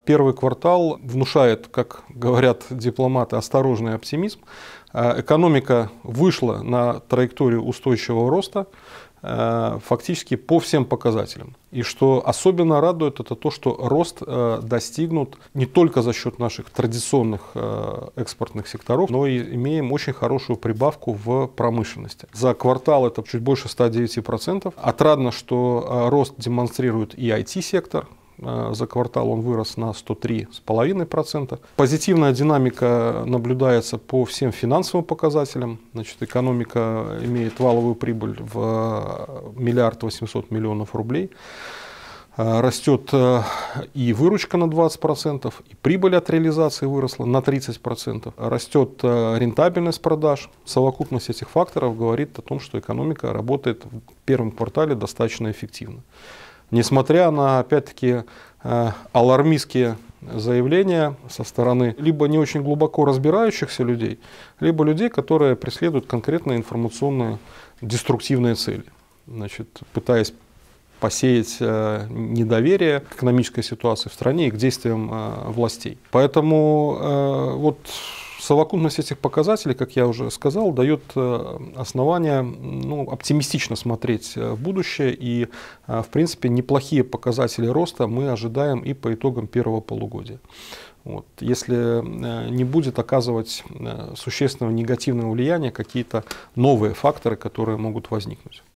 Первый квартал внушает, как говорят дипломаты, осторожный оптимизм. Экономика вышла на траекторию устойчивого роста фактически по всем показателям. И что особенно радует, это то, что рост достигнут не только за счет наших традиционных экспортных секторов, но и имеем очень хорошую прибавку в промышленности. За квартал это чуть больше 109%. Отрадно, что рост демонстрирует и IT-сектор. За квартал он вырос на 103,5%. Позитивная динамика наблюдается по всем финансовым показателям. Значит, экономика имеет валовую прибыль в 1 800 000 000 рублей. Растет и выручка на 20%, и прибыль от реализации выросла на 30%. Растет рентабельность продаж. Совокупность этих факторов говорит о том, что экономика работает в первом квартале достаточно эффективно. Несмотря на, опять-таки, алармистские заявления со стороны либо не очень глубоко разбирающихся людей, либо людей, которые преследуют конкретные информационные деструктивные цели, значит, пытаясь посеять недоверие к экономической ситуации в стране и к действиям властей. Поэтому вот совокупность этих показателей, как я уже сказал, дает основания оптимистично смотреть в будущее. И, в принципе, неплохие показатели роста мы ожидаем и по итогам первого полугодия. Вот. Если не будет оказывать существенного негативного влияния какие-то новые факторы, которые могут возникнуть.